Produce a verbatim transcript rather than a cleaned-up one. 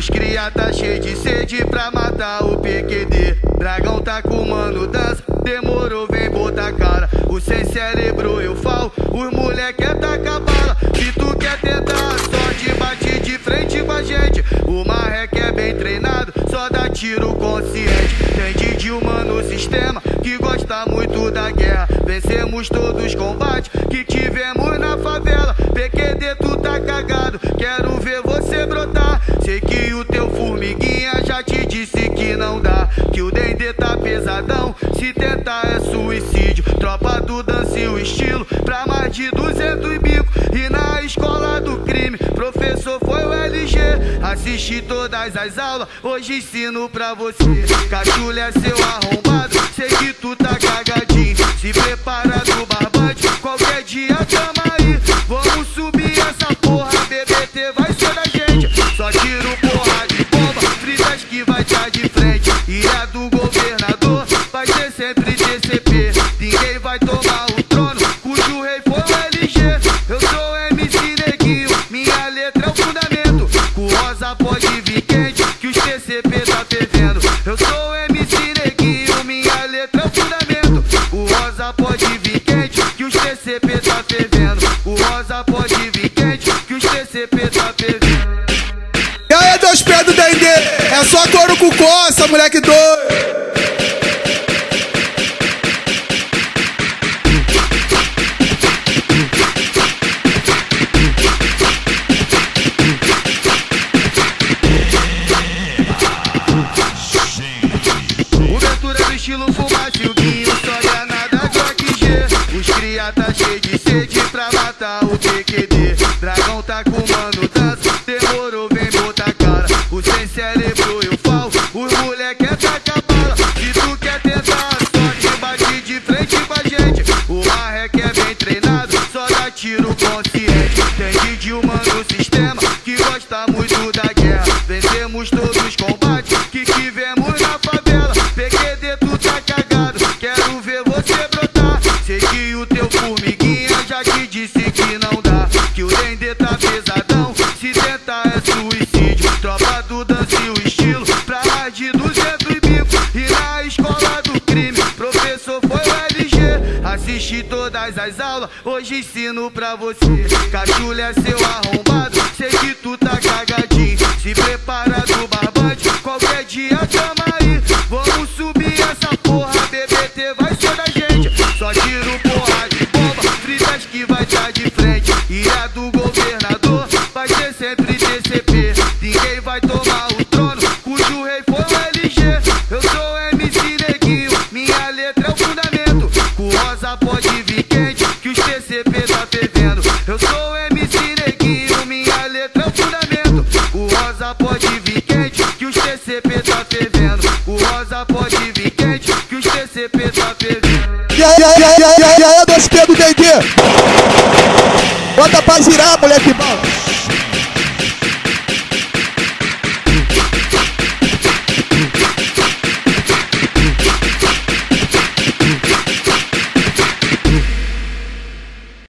Os cria tá cheio de sede pra matar o P Q D. Dragão tá com mano dança, demorou, vem botar cara. O sem cérebro eu falo, os moleque é taca bala. Se tu quer tentar a sorte, bate de frente com a gente. O marreque é bem treinado, só dá tiro consciente. Tem Didi, mano, no sistema, que gosta muito da guerra. Vencemos todos os combates que tivemos na favela. P Q D, tu tá cagado, quero ver você brotar. Sei que o teu formiguinha já te disse que não dá, que o Dendê tá pesadão, se tentar é suicídio. Tropa do dança e o estilo, pra mais de duzentos bico. E na escola do crime, professor foi o L G. Assisti todas as aulas, hoje ensino pra você. Cachulha é seu arrombado, sei que tu tá cagadinho. Se prepara do barbante, qualquer dia tamo aí. Vamos subir essa porra, B B T vai ser da gente. Só tiro porra de bomba, fritas que vai tá de frente. Ilha do governador, vai ser sempre T C P. Ninguém vai tomar o trono, cujo rei foi o L G. Eu sou M C Neguinho, minha letra é o fundamento. Com rosa pode vir quente, que os T C P tá fervendo. Eu sou M C Neguinho, minha letra é o fundamento. O rosa pode vir quente, que os T C P tá fervendo. O rosa pode vir quente, que os T C P tá fervendo. E aí, dois pés do Dendê, é só couro com coça, moleque doido. Estilo fumaça, o guinho, só granada Glock G. Os cria tá cheio de sede pra matar o P Q D. Dragão tá com mano dança, demorou, vem botar cara. O sem cérebro eu falo, os moleque é taca bala. Se tu quer tentar a sorte, bate de frente com a gente. O marreque é bem treinado, só dá tiro consciente. Tem Didi, mano, no sistema, que gosta muito da guerra. Vencemos todos os combates que tivemos na favela. P Q D, tu tá cagado, quero ver você brotar. Sei que o teu formiguinha já te disse que não dá, que o Dendê tá pesadão, se tentar é suicídio. Tropa do dança e o estilo, pra mais de duzentos bico. E na escola do crime, professor foi o L G. Assisti todas as aulas, hoje ensino pra você. Cachulha é seu arrombado, sei que tu tá cagadinho. Se prepara do barbante, qualquer dia tamo aí. Vamos subir essa porra, B B T vai ser da gente. Só tiro porra de bomba, fritas que vai tá de frente. Ilha do governador, vai ser sempre T C P. Ninguém vai tomar o trono, cujo rei foi o L G. Eu sou M C Neguinho, minha letra é o fundamento. Com rosa pode vir quente, que os T C P tá fervendo. Eu sou M C Neguinho, minha letra é o fundamento. O rosa pode vir quente, que os T C P tá fervendo. O rosa pode vir quente, que os T C P tá fervendo. E aí, e aí, e aí, e aí, dois pés do Dendê, bota pra girar, moleque bom.